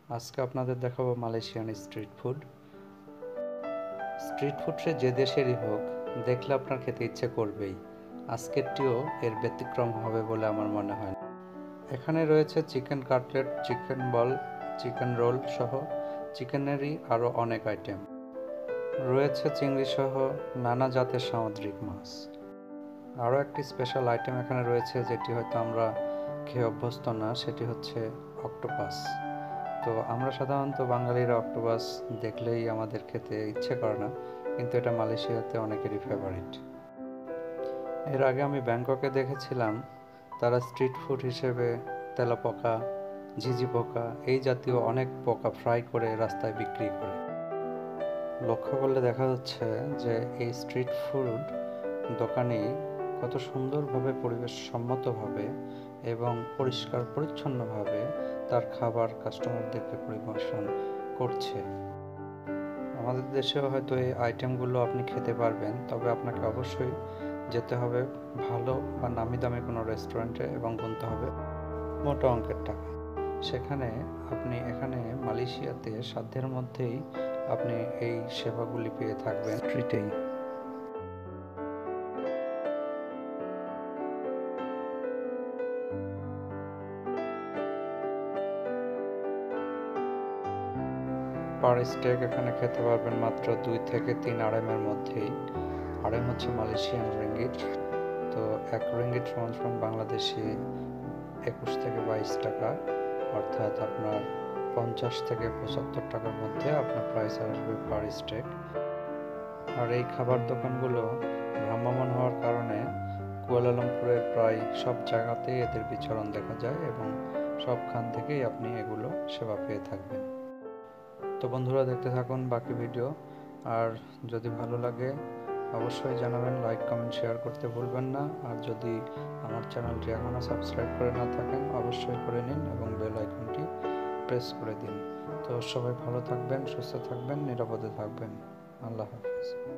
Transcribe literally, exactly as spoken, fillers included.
আজকে আপনাদের দেখাবো Malaysian street food. Street food সে যে দেশেরই হোক, দেখলে আপনার খেতে ইচ্ছে করবেই। আজকেরটিও এর ব্যতিক্রম হবে বলে আমার মনে হয় না। এখানে রয়েছে chicken cutlet, chicken ball, chicken roll সহ চিকেনেরই আরও অনেক আইটেম রয়েছে। চিংড়ি সহ নানা জাতের সামুদ্রিক মাছ। আরও একটি স্পেশাল আইটেম এখানে রয়েছে, যেটি হয়তো আমরা খেয়ে অভ্যস্ত না, সেটি হচ্ছে অক্টোপাস। তো আমরা সাধারণত বাঙালিরা অক্টোপাস দেখলেই আমাদের খেতে ইচ্ছে করে না, কিন্তু এটা মালয়েশিয়াতে অনেকেরই ফেভারিট। এর আগে আমি ব্যাংককে দেখেছিলাম তারা স্ট্রিট ফুড হিসেবে তেলাপোকা, ঝিঝি পোকা এই জাতীয় অনেক পোকা ফ্রাই করে রাস্তায় বিক্রি করে। লক্ষ্য করলে দেখা যাচ্ছে যে এই স্ট্রিট ফুড দোকানে কত সুন্দরভাবে পরিবেশ সম্মতভাবে এবং পরিষ্কার পরিচ্ছন্নভাবে তার খাবার কাস্টমারদেরকে পরিবেশন করছে। আমাদের দেশেও হয়তো এই আইটেমগুলো আপনি খেতে পারবেন, তবে আপনাকে অবশ্যই যেতে হবে ভালো বা নামি দামি কোনো রেস্টুরেন্টে এবং গুনতে হবে মোটা অঙ্কের টাকা। সেখানে আপনি এখানে মালয়েশিয়াতে সাধ্যের মধ্যেই আপনি এই সেবাগুলি পেয়ে থাকবেন স্ট্রিটেই। পার স্টেক এখানে খেতে পারবেন মাত্র দুই থেকে তিন আড়াইমের মধ্যেই। আড়াইম হচ্ছে মালয়েশিয়ান রিঙ্গিট। তো এক রিঙ্গিট সমান সমান বাংলাদেশি একুশ থেকে বাইশ টাকা, অর্থাৎ আপনার পঞ্চাশ থেকে পঁচাত্তর টাকার মধ্যে আপনার প্রাইস আসবে পার স্টেক। আর এই খাবার দোকানগুলো ভ্রাম্যমাণ হওয়ার কারণে কুয়ালালামপুরের প্রায় সব জায়গাতেই এদের বিচরণ দেখা যায় এবং সবখান থেকেই আপনি এগুলো সেবা পেয়ে থাকবেন। তো বন্ধুরা, দেখতে থাকুন বাকি ভিডিও। আর যদি ভালো লাগে অবশ্যই জানাবেন, লাইক কমেন্ট শেয়ার করতে ভুলবেন না। আর যদি আমার চ্যানেলটি এখনও সাবস্ক্রাইব করে না থাকেন অবশ্যই করে নিন এবং বেল আইকনটি প্রেস করে দিন। তো সবাই ভালো থাকবেন, সুস্থ থাকবেন, নিরাপদে থাকবেন। আল্লাহ হাফেজ।